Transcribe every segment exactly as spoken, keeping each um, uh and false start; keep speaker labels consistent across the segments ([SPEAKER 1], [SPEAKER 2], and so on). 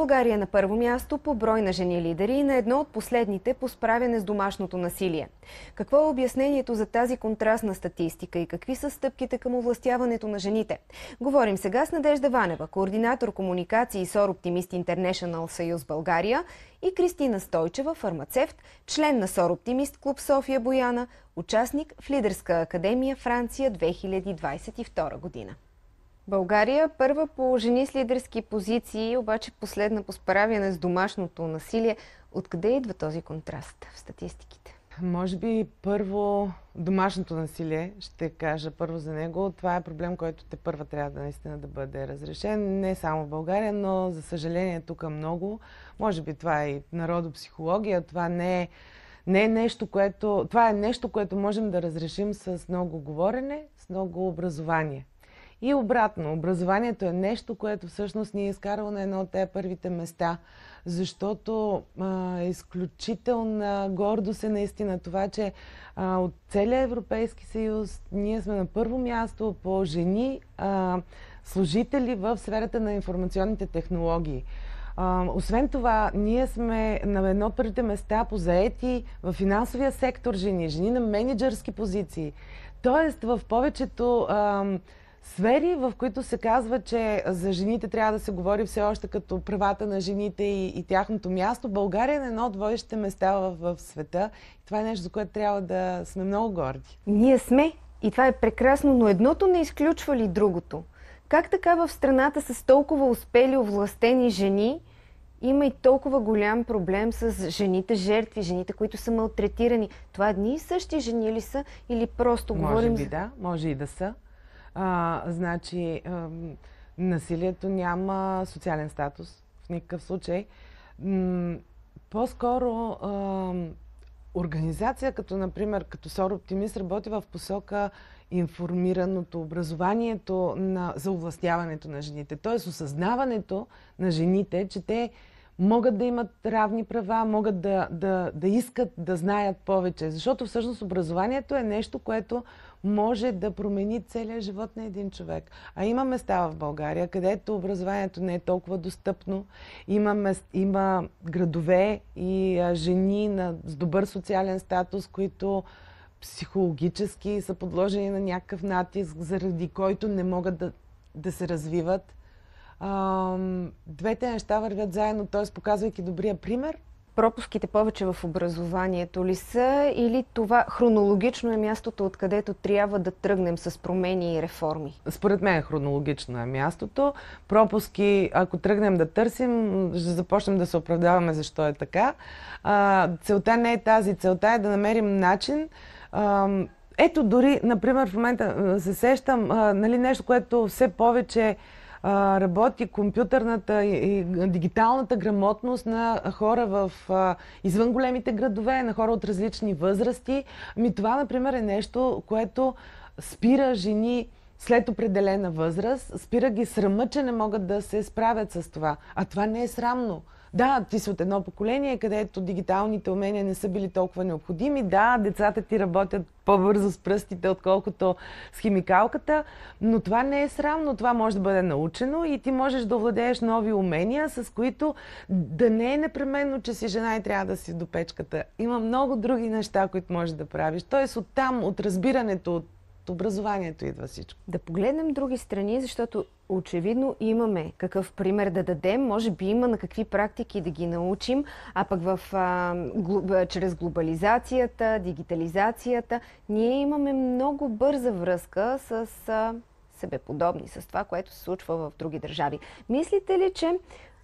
[SPEAKER 1] България е на първо място по брой на жени лидери и на едно от последните по справяне с домашното насилие. Какво е обяснението за тази контрастна статистика и какви са стъпките към овластяването на жените? Говорим сега с Надежда Ванева, координатор комуникации с Сороптимист Интернешънъл Съюз България, и Кристина Стойчева, фармацевт, член на Сороптимист клуб София Бояна, участник в Лидерска академия Франция две хиляди двадесет и втора година. България първа по жени с лидерски позиции, обаче последна по справяне с домашното насилие. Откъде идва този контраст в статистиките?
[SPEAKER 2] Може би първо домашното насилие, ще кажа първо за него. Това е проблем, който те първа трябва да наистина да бъде разрешен. Не само в България, но за съжаление тук много. Може би това е и народопсихология, това не е Не е нещо, което, това е нещо, което можем да разрешим с много говорене, с много образование. И обратно, образованието е нещо, което всъщност ни е изкарало на едно от тези първите места, защото а, е изключителна гордост е наистина това, че а, от целия Европейски съюз ние сме на първо място по жени а, служители в сферата на информационните технологии. Uh, освен това, ние сме на едно от първите места по заети в финансовия сектор жени, жени на мениджърски позиции. Тоест в повечето uh, сфери, в които се казва, че за жените трябва да се говори все още като правата на жените и, и тяхното място, България е на едно от водещите места в, в света. И това е нещо, за което трябва да сме много горди.
[SPEAKER 1] Ние сме и това е прекрасно, но едното не изключва ли другото? Как така в страната с толкова успели овластени жени има и толкова голям проблем с жените жертви, жените, които са малтретирани? Това едни и същи жени ли са или просто
[SPEAKER 2] може
[SPEAKER 1] говорим...
[SPEAKER 2] Може би да, може и да са. А, значи, а, насилието няма социален статус в никакъв случай. По-скоро организация, като например, като Сороптимист, работи в посока информираното, образованието на, за овластяването на жените. Т.е. осъзнаването на жените, че те могат да имат равни права, могат да, да, да искат да знаят повече. Защото всъщност образованието е нещо, което може да промени целия живот на един човек. А има места в България, където образованието не е толкова достъпно. Има, мест, има градове и а, жени на, с добър социален статус, които психологически са подложени на някакъв натиск, заради който не могат да, да се развиват. А, двете неща вървят заедно, т.е. показвайки добрия пример.
[SPEAKER 1] Пропуските повече в образованието ли са или това хронологично е мястото, откъдето трябва да тръгнем с промени и реформи?
[SPEAKER 2] Според мен хронологично е мястото. Пропуски, ако тръгнем да търсим, ще започнем да се оправдаваме защо е така. А, целта не е тази, целта е да намерим начин. А, ето дори, например, в момента се сещам, а, нали, нещо, което все повече а, работи компютърната и, и дигиталната грамотност на хора в а, извън големите градове, на хора от различни възрасти. Ами това, например, е нещо, което спира жени след определена възраст, спира ги срама, че не могат да се справят с това. А това не е срамно. Да, ти си от едно поколение, където дигиталните умения не са били толкова необходими. Да, децата ти работят по-бързо с пръстите, отколкото с химикалката, но това не е срамно. Това може да бъде научено и ти можеш да овладееш нови умения, с които да не е непременно, че си жена и трябва да си до печката. Има много други неща, които можеш да правиш. Тоест оттам, от разбирането, от образованието идва всичко.
[SPEAKER 1] Да погледнем други страни, защото очевидно имаме какъв пример да дадем, може би има на какви практики да ги научим, а пък в, а, глу, чрез глобализацията, дигитализацията, ние имаме много бърза връзка с а, себеподобни, с това, което се случва в други държави. Мислите ли, че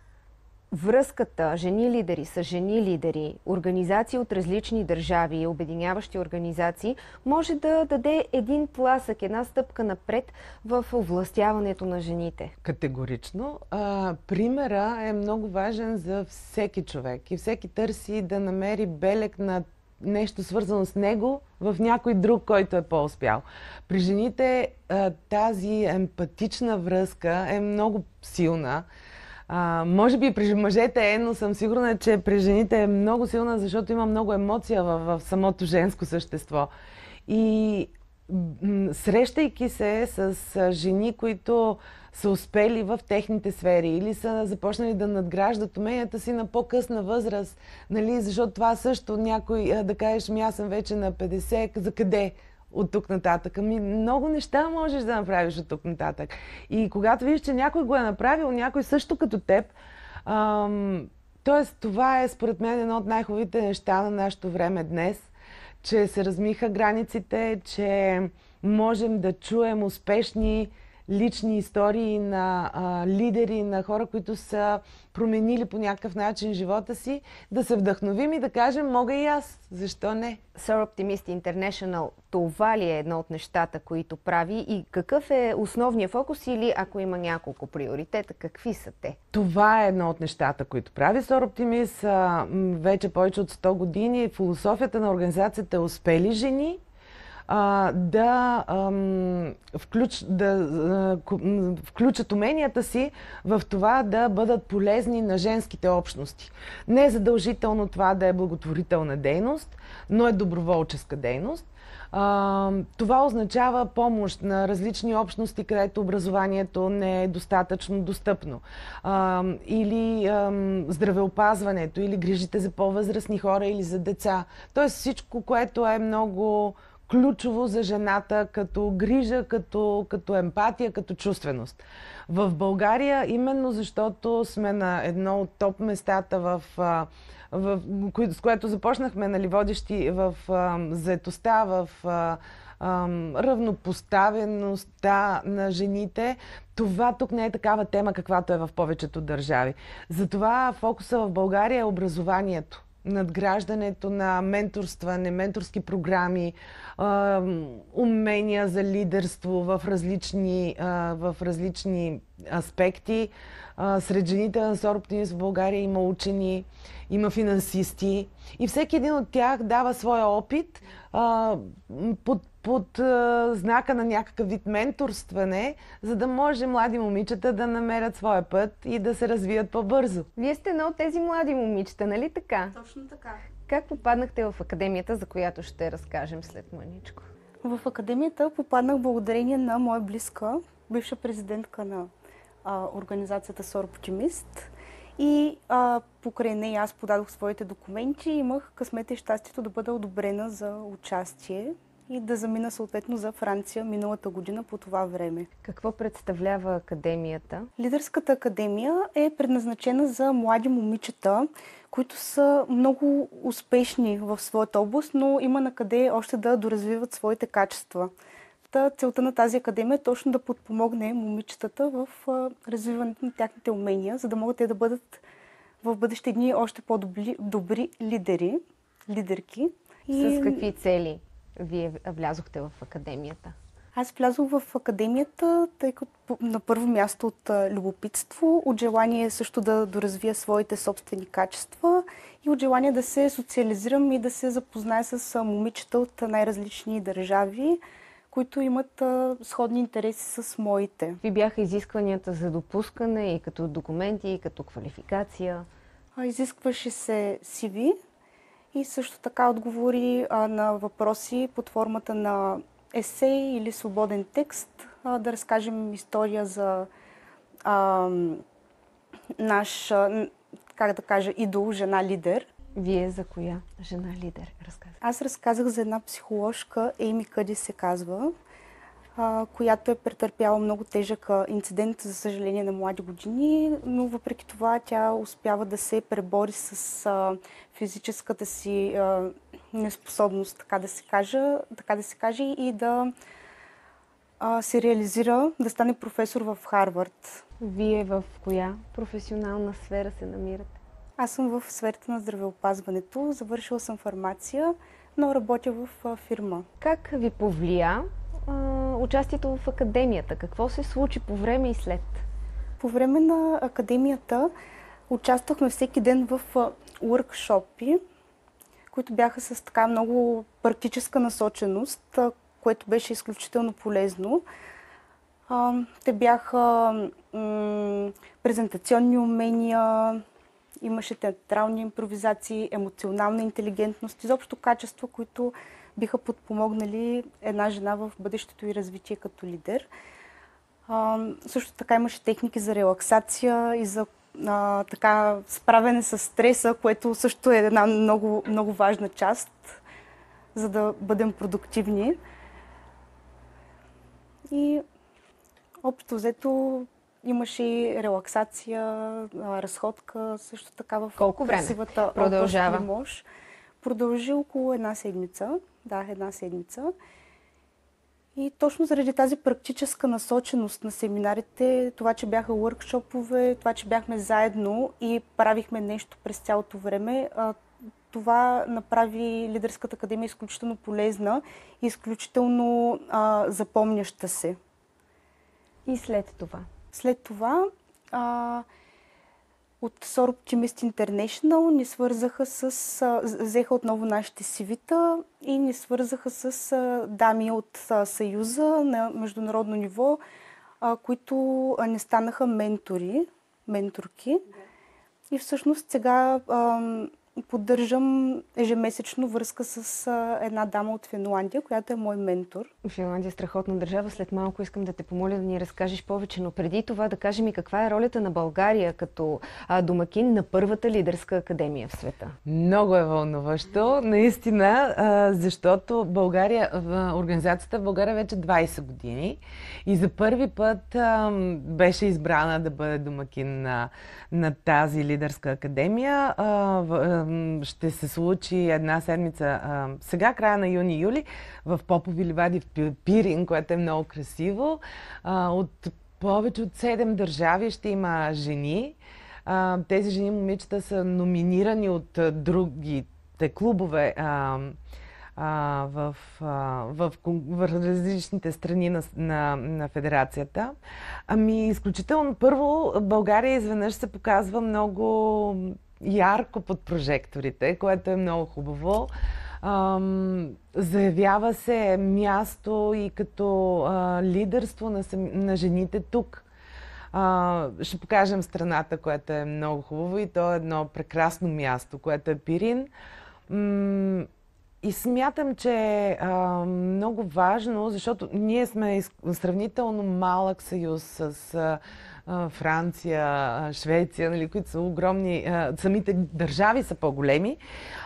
[SPEAKER 1] връзката жени лидери с жени лидери, организации от различни държави, обединяващи организации, може да даде един тласък, една стъпка напред в овластяването на жените?
[SPEAKER 2] Категорично. А, примера е много важен за всеки човек и всеки търси да намери белег на нещо свързано с него в някой друг, който е по-успял. При жените а, тази емпатична връзка е много силна. А, може би при мъжете е, но съм сигурна, че при жените е много силна, защото има много емоция в, в самото женско същество. И срещайки се с жени, които са успели в техните сфери или са започнали да надграждат уменията си на по-късна възраст, нали, защото това също някой да кажеш, ми аз съм вече на петдесет, за къде от тук нататък? Ами много неща можеш да направиш от тук нататък. И когато видиш, че някой го е направил, някой също като теб, ам, т.е. това е според мен едно от най-хубавите неща на нашето време днес, че се размиха границите, че можем да чуем успешни лични истории на а, лидери, на хора, които са променили по някакъв начин живота си, да се вдъхновим и да кажем, мога и аз. Защо не?
[SPEAKER 1] Soar Optimist International, това ли е едно от нещата, които прави и какъв е основният фокус или ако има няколко приоритета, какви са те?
[SPEAKER 2] Това е едно от нещата, които прави Soar Optimist. Вече повече от сто години философията на организацията е успели жени а, да, ам, включ, да а, включат уменията си в това да бъдат полезни на женските общности. Не е задължително това да е благотворителна дейност, но е доброволческа дейност. А, това означава помощ на различни общности, където образованието не е достатъчно достъпно. А, или а, здравеопазването, или грижите за по-възрастни хора, или за деца. Тоест всичко, което е много ключово за жената, като грижа, като, като емпатия, като чувственост. В България, именно защото сме на едно от топ местата, в, в, с което започнахме, нали, водещи в а, заетостта, в а, а, равнопоставеността на жените, това тук не е такава тема, каквато е в повечето държави. Затова фокуса в България е образованието, надграждането на менторстване, менторски програми, а, умения за лидерство в различни, а, в различни аспекти. А, сред жените на Soar Optimist в България има учени, има финансисти и всеки един от тях дава своя опит а, под, под а, знака на някакъв вид менторстване, за да може млади момичета да намерят своя път и да се развият по-бързо.
[SPEAKER 1] Вие сте едно от тези млади момичета, нали така?
[SPEAKER 3] Точно така.
[SPEAKER 1] Как попаднахте в академията, за която ще разкажем след маничко?
[SPEAKER 3] В академията попаднах благодарение на моя близка, бивша президентка на а, организацията Soar Optimist. И а, покрай нея аз подадох своите документи и имах късмета и щастието да бъда одобрена за участие и да замина съответно за Франция миналата година по това време.
[SPEAKER 1] Какво представлява академията?
[SPEAKER 3] Лидерската академия е предназначена за млади момичета, които са много успешни в своята област, но има на къде още да доразвиват своите качества. Та, целта на тази академия е точно да подпомогне момичетата в а, развиването на тяхните умения, за да могат те да бъдат в бъдеще дни още по-добри добри лидери, лидерки.
[SPEAKER 1] И... С какви цели вие влязохте в академията?
[SPEAKER 3] Аз влязох в академията, тъй като на първо място от любопитство, от желание също да доразвия своите собствени качества и от желание да се социализирам и да се запозная с момичета от най-различни държави, които имат а, сходни интереси с моите.
[SPEAKER 1] Какви бяха изискванията за допускане и като документи, и като квалификация?
[SPEAKER 3] А, изискваше се си ви и също така отговори а, на въпроси под формата на есей или свободен текст, а, да разкажем история за а, наш, а, как да кажа, идол, жена лидер.
[SPEAKER 1] Вие за коя жена лидер разказвате?
[SPEAKER 3] Аз разказах за една психоложка, Ейми Къди се казва, а, която е претърпяла много тежък инцидент, за съжаление, на млади години, но въпреки това тя успява да се пребори с а, физическата си а, неспособност, така да се каже, така да се каже и да а, се реализира, да стане професор в Харвард.
[SPEAKER 1] Вие в коя професионална сфера се намирате?
[SPEAKER 3] Аз съм в сферата на здравеопазването, завършила съм фармация, но работя в фирма.
[SPEAKER 1] Как ви повлия а, участието в академията? Какво се случи по време и след?
[SPEAKER 3] По време на академията участвахме всеки ден в уъркшопи, които бяха с така много практическа насоченост, което беше изключително полезно. А, те бяха м- презентационни умения, имаше театрални импровизации, емоционална интелигентност, изобщо качества, които биха подпомогнали една жена в бъдещето и развитие като лидер. А, също така имаше техники за релаксация и за а, така справяне с стреса, което също е една много, много важна част, за да бъдем продуктивни. И общо взето имаше и релаксация, разходка, също така в
[SPEAKER 1] Колко време
[SPEAKER 3] красивата
[SPEAKER 1] продължава?
[SPEAKER 3] Лимож. Продължи около една седмица. Да, една седмица. И точно заради тази практическа насоченост на семинарите, това, че бяха workshop-ове, това, че бяхме заедно и правихме нещо през цялото време, това направи Лидерската академия изключително полезна и изключително а, запомняща се.
[SPEAKER 1] И след това?
[SPEAKER 3] След това а, от Soar Optimist International ни свързаха с... А, взеха отново нашите сивита и ни свързаха с а, дами от а, Съюза на международно ниво, а, които а, не станаха ментори, менторки. И всъщност сега а, поддържам ежемесечно връзка с а, една дама от Финландия, която е мой ментор.
[SPEAKER 1] Финландия е страхотна държава. След малко искам да те помоля да ни разкажеш повече, но преди това да кажем и каква е ролята на България като а, домакин на първата лидерска академия в света.
[SPEAKER 2] Много е вълнуващо, наистина, а, защото България, организацията в България вече двайсет години и за първи път а, беше избрана да бъде домакин на, на тази лидерска академия. А, в, ще се случи една седмица а, сега, края на юни-юли, в Попови ливади в Пирин, което е много красиво. А, от повече от седем държави ще има жени. А, тези жени момичета са номинирани от а, другите клубове а, а, в, а, в, в различните страни на, на, на федерацията. Ами, изключително първо, България изведнъж се показва много ярко под прожекторите, което е много хубаво. Ам, заявява се място и като а, лидерство на, на жените тук. А, ще покажем страната, което е много хубаво и то е едно прекрасно място, което е Пирин. М- и смятам, че е а, много важно, защото ние сме сравнително малък съюз с а, Франция, Швеция, нали, които са огромни, самите държави са по-големи.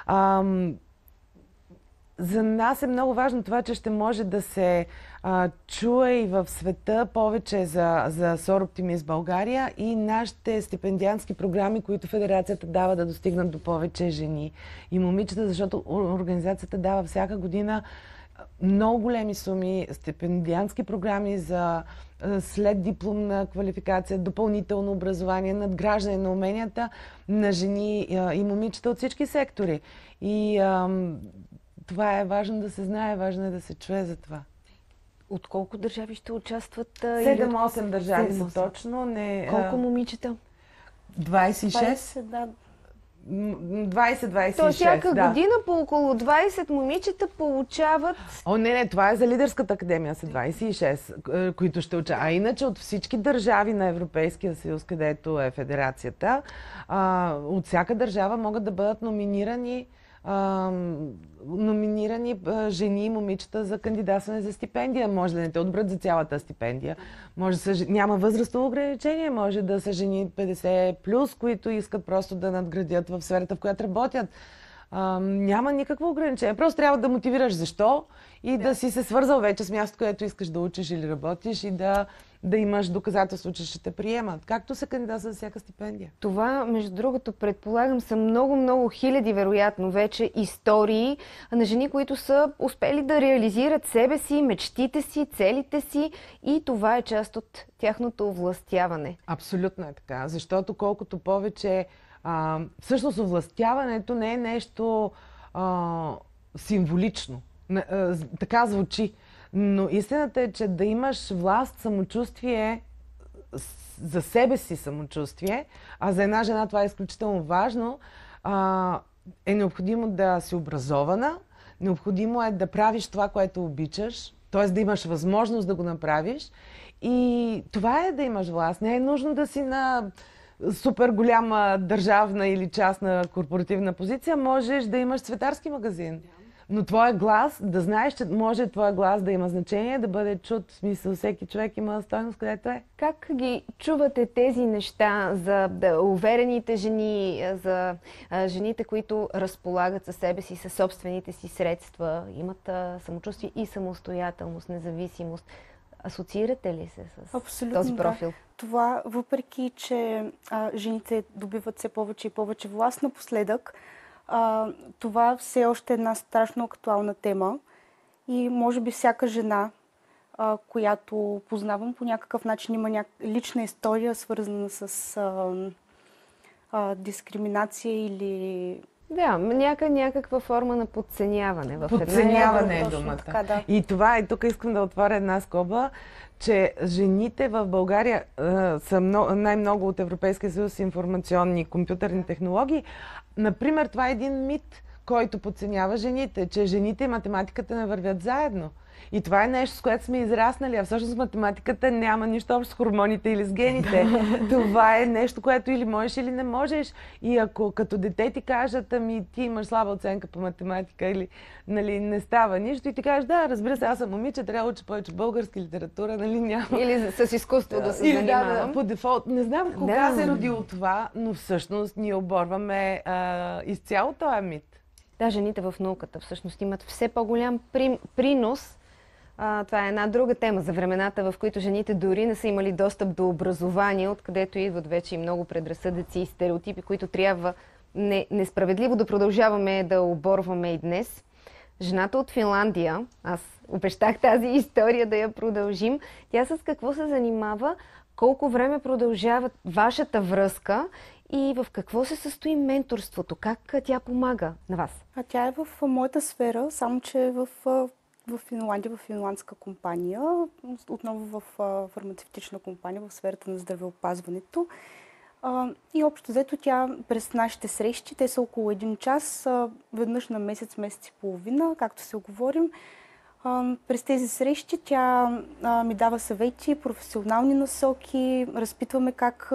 [SPEAKER 2] За нас е много важно това, че ще може да се а, чуе и в света повече за, за Soar Optimist България и нашите стипендиантски програми, които Федерацията дава, да достигнат до повече жени и момичета, защото организацията дава всяка година много големи суми, стипендиантски програми за след дипломна квалификация, допълнително образование, надграждане на уменията на жени и момичета от всички сектори. И ам, това е важно да се знае, важно е да се чуе за това.
[SPEAKER 1] От колко държави ще участват?
[SPEAKER 2] седем-осем държави са точно. Не,
[SPEAKER 1] колко момичета?
[SPEAKER 2] двайсет и шест.
[SPEAKER 3] двайсет, да.
[SPEAKER 2] двайсет двайсет и шест,
[SPEAKER 1] То всяка
[SPEAKER 2] да.
[SPEAKER 1] година по около двайсет момичета получават...
[SPEAKER 2] О, не, не, това е за Лидерската академия, са двайсет и шест, които ще учат. А иначе от всички държави на Европейския съюз, където е федерацията, а, от всяка държава могат да бъдат номинирани а, номинирани а, жени и момичета за кандидатстване за стипендия. Може да не те отбрат за цялата стипендия. Може да са, няма възрастово ограничение, може да са жени петдесет плюс, които искат просто да надградят в сферата, в която работят. А, няма никакво ограничение. Просто трябва да мотивираш защо и да, да си се свързал вече с място, където искаш да учиш или работиш и да, да имаш доказателство, че ще те приемат. Както се кандидатства за всяка стипендия.
[SPEAKER 1] Това, между другото, предполагам, са много-много хиляди, вероятно, вече истории на жени, които са успели да реализират себе си, мечтите си, целите си и това е част от тяхното овластяване.
[SPEAKER 2] Абсолютно е така, защото колкото повече... А, всъщност овластяването не е нещо а, символично. А, така звучи. Но истината е, че да имаш власт, самочувствие, за себе си самочувствие, а за една жена това е изключително важно, а, е необходимо да си образована, необходимо е да правиш това, което обичаш, т.е. да имаш възможност да го направиш. И това е да имаш власт. Не е нужно да си на супер голяма държавна или частна корпоративна позиция, можеш да имаш цветарски магазин. Но твоя глас, да знаеш, че може твоя глас да има значение, да бъде чут, в смисъл всеки човек има стойност, където е.
[SPEAKER 1] Как ги чувате тези неща за да, уверените жени, за а, жените, които разполагат със себе си, със собствените си средства, имат а, самочувствие и самостоятелност, независимост? Асоциирате ли се с
[SPEAKER 3] Абсолютно,
[SPEAKER 1] този профил?
[SPEAKER 3] Да. Това, въпреки че а, жените добиват все повече и повече власт напоследък, а, това все още е една страшно актуална тема и може би всяка жена, а, която познавам по някакъв начин, има няк... лична история, свързана с а, а, дискриминация или...
[SPEAKER 1] Да, няка, някаква форма на подценяване. В
[SPEAKER 2] подценяване е думата.
[SPEAKER 3] Така, да.
[SPEAKER 2] И това, и тук искам да отворя една скоба, че жените в България а, са много, най-много от Европейския съюз информационни компютърни технологии. Например, това е един мит, който подценява жените, че жените и математиката не вървят заедно. И това е нещо, с което сме израснали, а всъщност математиката няма нищо общо с хормоните или с гените. Това е нещо, което или можеш, или не можеш. И ако като дете ти кажат, ами ти имаш слаба оценка по математика или нали, не става нищо, и ти кажеш, да, разбира се, аз съм момиче, трябва да уча повече българска литература, нали няма.
[SPEAKER 1] Или с изкуство да се
[SPEAKER 2] или,
[SPEAKER 1] занимавам.
[SPEAKER 2] Да, да, по дефолт. Не знам кога
[SPEAKER 1] Да.
[SPEAKER 2] се е родило това, но всъщност ние оборваме а, изцяло този мит.
[SPEAKER 1] Да, жените в науката всъщност имат все по-голям при, принос. А, това е една друга тема за времената, в които жените дори не са имали достъп до образование, откъдето идват вече и много предразсъдъци и стереотипи, които трябва не, несправедливо да продължаваме да оборваме и днес. Жената от Финландия, аз обещах тази история да я продължим, тя с какво се занимава, колко време продължава вашата връзка и в какво се състои менторството, как тя помага на вас?
[SPEAKER 3] А тя е в моята сфера, само че е в, в Финландия, в финландска компания, отново в фармацевтична компания в сферата на здравеопазването. И общо взето тя през нашите срещи, те са около един час, веднъж на месец, месец и половина, както се оговорим. През тези срещи тя ми дава съвети, професионални насоки, разпитваме как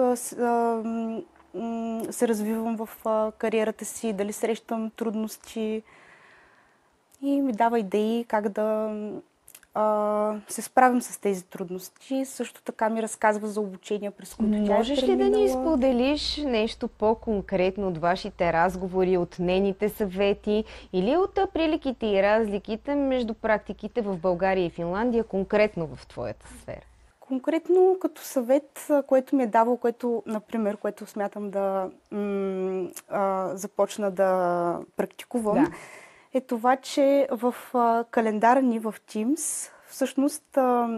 [SPEAKER 3] се развивам в кариерата си, дали срещам трудности и ми дава идеи как да а, се справим с тези трудности. Също така ми разказва за обучения, през които тя е
[SPEAKER 1] Можеш ли да ни споделиш нещо по-конкретно от вашите разговори, от нейните съвети или от приликите и разликите между практиките в България и Финландия, конкретно в твоята сфера?
[SPEAKER 3] Конкретно като съвет, което ми е давал, което, например, което смятам да м- а, започна да практикувам, да. е това, че в а, календара ни в Teams, всъщност а,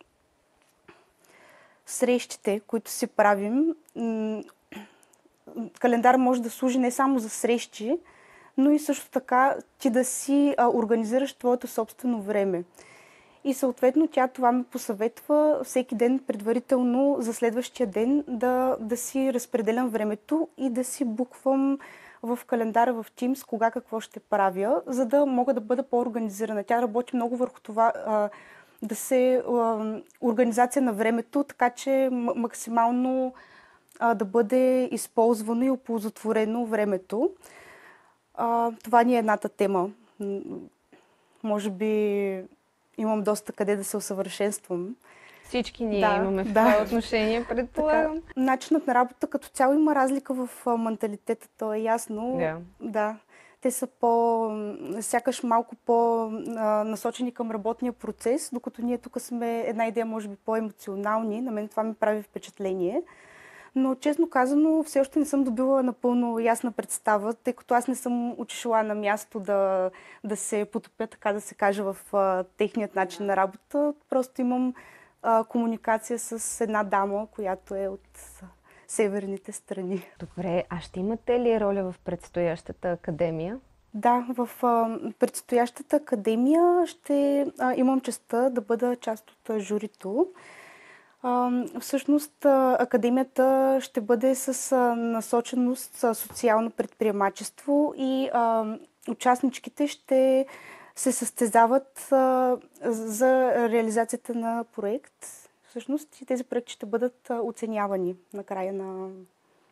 [SPEAKER 3] срещите, които си правим, м- календар може да служи не само за срещи, но и също така ти да си а, организираш твоето собствено време. И съответно тя това ми посъветва всеки ден предварително за следващия ден да, да си разпределям времето и да си буквам в календара в Teams кога какво ще правя, за да мога да бъда по-организирана. Тя работи много върху това а, да се а, организация на времето, така че максимално а, да бъде използвано и оползотворено времето. А, това ни е едната тема. Може би имам доста къде да се усъвършенствам.
[SPEAKER 1] Всички ние
[SPEAKER 3] да,
[SPEAKER 1] имаме в
[SPEAKER 3] да.
[SPEAKER 1] това отношение, предполагам.
[SPEAKER 3] Така, начинът на работа като цяло има разлика в менталитета, то е ясно.
[SPEAKER 1] Да.
[SPEAKER 3] Да. Те са по, сякаш малко по-насочени към работния процес, докато ние тук сме една идея, може би, по-емоционални. На мен това ми прави впечатление. Но честно казано, все още не съм добила напълно ясна представа, тъй като аз не съм отишла на място да, да се потопя, така да се каже, в а, техният начин на работа. Просто имам а, комуникация с една дама, която е от а, северните страни.
[SPEAKER 1] Добре, а ще имате ли роля в предстоящата академия?
[SPEAKER 3] Да, в а, предстоящата академия ще а, имам честта да бъда част от журито. Uh, всъщност uh, академията ще бъде с uh, насоченост uh, социално предприемачество и uh, участничките ще се състезават uh, за реализацията на проект. Всъщност и тези проекти ще бъдат uh, оценявани на края на,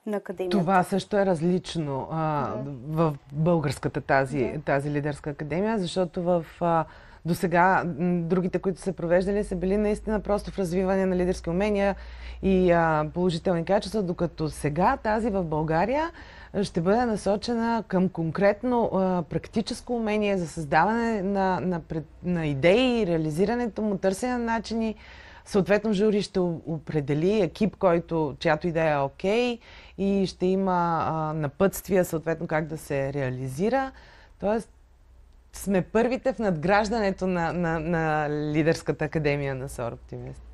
[SPEAKER 3] на академията.
[SPEAKER 2] Това също е различно а,
[SPEAKER 3] Да.
[SPEAKER 2] в българската тази,
[SPEAKER 3] Да.
[SPEAKER 2] тази лидерска академия, защото в а, до сега другите, които са провеждали, са били наистина просто в развиване на лидерски умения и а, положителни качества, докато сега тази в България ще бъде насочена към конкретно а, практическо умение за създаване на, на, пред, на идеи, реализирането му, търсене на начини. Съответно, жури ще определи екип, който, чиято идея е окей, и ще има а, напътствия, съответно, как да се реализира. Тоест, сме първите в надграждането на, на, на лидерската академия на Сор Оптимист.